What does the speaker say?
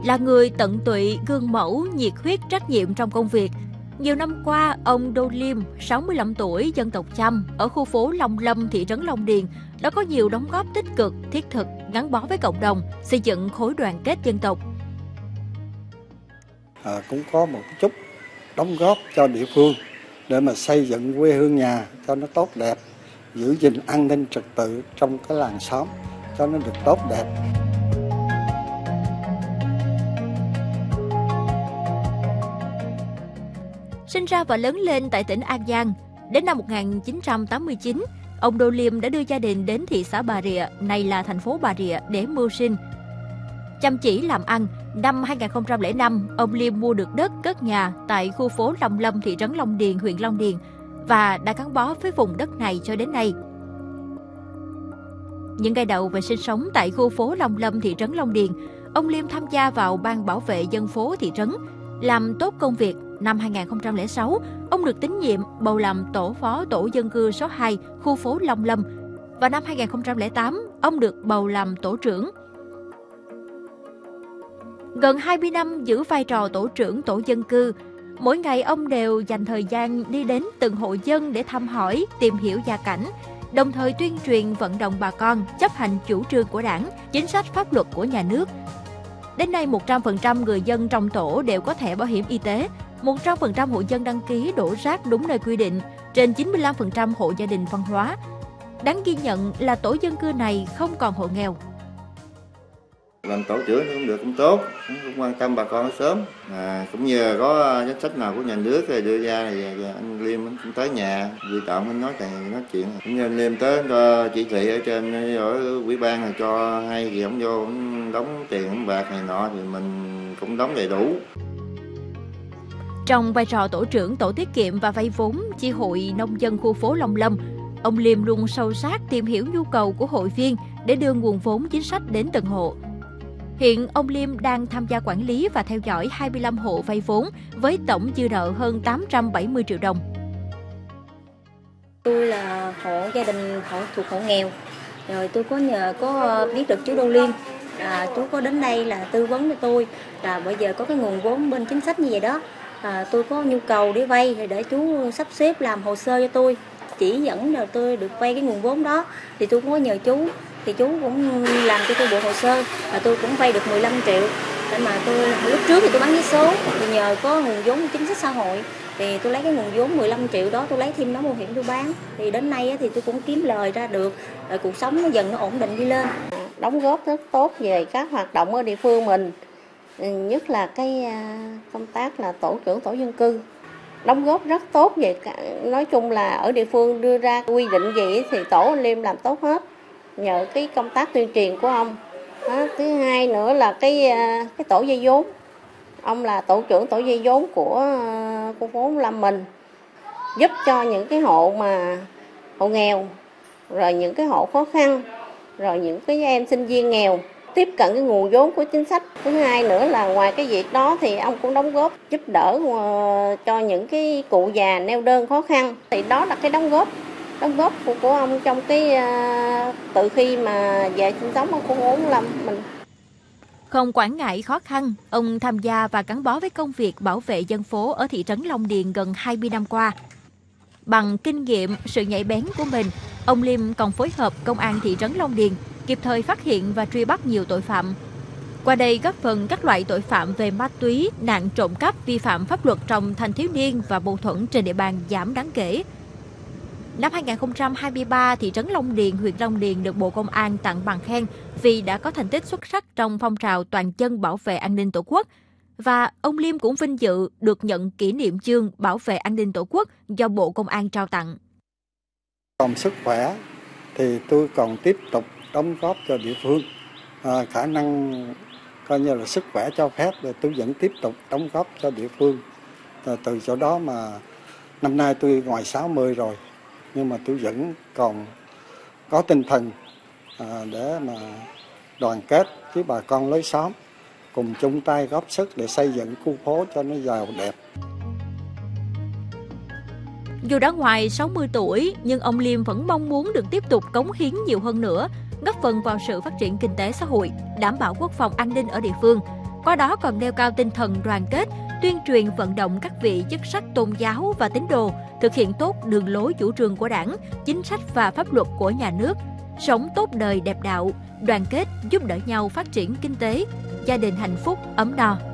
Là người tận tụy, gương mẫu, nhiệt huyết, trách nhiệm trong công việc. Nhiều năm qua, ông Đô Liêm, 65 tuổi, dân tộc Chăm, ở khu phố Long Lâm, thị trấn Long Điền, đã có nhiều đóng góp tích cực, thiết thực, gắn bó với cộng đồng, xây dựng khối đoàn kết dân tộc. Cũng có một chút đóng góp cho địa phương để mà xây dựng quê hương nhà cho nó tốt đẹp, giữ gìn an ninh trật tự trong cái làng xóm cho nó được tốt đẹp. Sinh ra và lớn lên tại tỉnh An Giang, đến năm 1989, ông Đô Liêm đã đưa gia đình đến thị xã Bà Rịa, nay là thành phố Bà Rịa, để mưu sinh. Chăm chỉ làm ăn, năm 2005, ông Liêm mua được đất cất nhà tại khu phố Long Lâm, thị trấn Long Điền, huyện Long Điền và đã gắn bó với vùng đất này cho đến nay. Những ngày đầu về sinh sống tại khu phố Long Lâm, thị trấn Long Điền, ông Liêm tham gia vào ban bảo vệ dân phố thị trấn, làm tốt công việc. Năm 2006, ông được tín nhiệm bầu làm tổ phó tổ dân cư số 2 khu phố Long Lâm. Và năm 2008, ông được bầu làm tổ trưởng. Gần 20 năm giữ vai trò tổ trưởng tổ dân cư, mỗi ngày ông đều dành thời gian đi đến từng hộ dân để thăm hỏi, tìm hiểu gia cảnh, đồng thời tuyên truyền vận động bà con chấp hành chủ trương của Đảng, chính sách pháp luật của nhà nước. Đến nay, 100% người dân trong tổ đều có thẻ bảo hiểm y tế, 100% hộ dân đăng ký đổ rác đúng nơi quy định, trên 95% hộ gia đình văn hóa. Đáng ghi nhận là tổ dân cư này không còn hộ nghèo. Làm tổ trưởng cũng được, cũng tốt, cũng quan tâm bà con sớm. Cũng nhờ có chính sách nào của nhà nước rồi đưa ra thì anh Liêm cũng tới nhà, Duy Trọng anh nói chuyện. Cũng như anh Liêm tới cho chỉ thị ở trên ở ủy ban là cho hay thì ông vô ông đóng tiền ông bạc này nọ thì mình cũng đóng đầy đủ. Trong vai trò tổ trưởng tổ tiết kiệm và vay vốn chi hội nông dân khu phố Long Lâm, ông Liêm luôn sâu sát tìm hiểu nhu cầu của hội viên để đưa nguồn vốn chính sách đến từng hộ. Hiện ông Liêm đang tham gia quản lý và theo dõi 25 hộ vay vốn với tổng dư nợ hơn 870 triệu đồng. Tôi là hộ gia đình thuộc hộ nghèo. Rồi tôi có biết được chú Đô Liêm. Chú có đến đây là tư vấn cho tôi là bây giờ có cái nguồn vốn bên chính sách như vậy đó. Tôi có nhu cầu để vay thì để chú sắp xếp làm hồ sơ cho tôi, chỉ dẫn là tôi được vay cái nguồn vốn đó. Thì tôi cũng có nhờ chú, thì chú cũng làm cho tôi bộ hồ sơ và tôi cũng vay được 15 triệu. Để mà lúc trước thì tôi bán vé số, thì nhờ có nguồn vốn chính sách xã hội thì tôi lấy cái nguồn vốn 15 triệu đó, tôi lấy thêm nón bảo hiểm tôi bán. Thì đến nay thì tôi cũng kiếm lời ra được, rồi cuộc sống nó dần nó ổn định đi lên. Đóng góp rất tốt về các hoạt động ở địa phương mình, nhất là cái công tác là tổ trưởng tổ dân cư. Đóng góp rất tốt về nói chung là ở địa phương đưa ra quy định gì thì tổ anh Liêm làm tốt hết, nhờ cái công tác tuyên truyền của ông. Thứ hai nữa là cái tổ vay vốn, ông là tổ trưởng tổ vay vốn của khu phố Lâm mình, giúp cho những cái hộ nghèo, rồi những cái hộ khó khăn, rồi những cái em sinh viên nghèo tiếp cận cái nguồn vốn của chính sách. Thứ hai nữa là ngoài cái việc đó thì ông cũng đóng góp giúp đỡ cho những cái cụ già neo đơn khó khăn. Thì đó là cái đóng góp của ông trong cái từ khi mà về sinh sống ở khu phố Lâm mình. Không quản ngại khó khăn, ông tham gia và gắn bó với công việc bảo vệ dân phố ở thị trấn Long Điền gần 20 năm qua. Bằng kinh nghiệm, sự nhạy bén của mình, ông Liêm còn phối hợp công an thị trấn Long Điền kịp thời phát hiện và truy bắt nhiều tội phạm. Qua đây góp phần các loại tội phạm về ma túy, nạn trộm cắp, vi phạm pháp luật trong thanh thiếu niên và mâu thuẫn trên địa bàn giảm đáng kể. Năm 2023, thị trấn Long Điền, huyện Long Điền được Bộ Công an tặng bằng khen vì đã có thành tích xuất sắc trong phong trào toàn dân bảo vệ an ninh Tổ quốc. Và ông Liêm cũng vinh dự được nhận kỷ niệm chương bảo vệ an ninh Tổ quốc do Bộ Công an trao tặng. Còn sức khỏe thì tôi còn tiếp tục đóng góp cho địa phương. Khả năng coi như là sức khỏe cho phép rồi tôi vẫn tiếp tục đóng góp cho địa phương. Từ chỗ đó mà năm nay tôi ngoài 60 rồi, nhưng mà tôi vẫn còn có tinh thần để mà đoàn kết với bà con lối xóm, cùng chung tay góp sức để xây dựng khu phố cho nó giàu đẹp. Dù đã ngoài 60 tuổi, nhưng ông Liêm vẫn mong muốn được tiếp tục cống hiến nhiều hơn nữa, góp phần vào sự phát triển kinh tế xã hội, đảm bảo quốc phòng an ninh ở địa phương. Qua đó còn nêu cao tinh thần đoàn kết, tuyên truyền vận động các vị chức sắc tôn giáo và tín đồ thực hiện tốt đường lối chủ trương của Đảng, chính sách và pháp luật của nhà nước, sống tốt đời đẹp đạo, đoàn kết giúp đỡ nhau phát triển kinh tế, gia đình hạnh phúc, ấm no.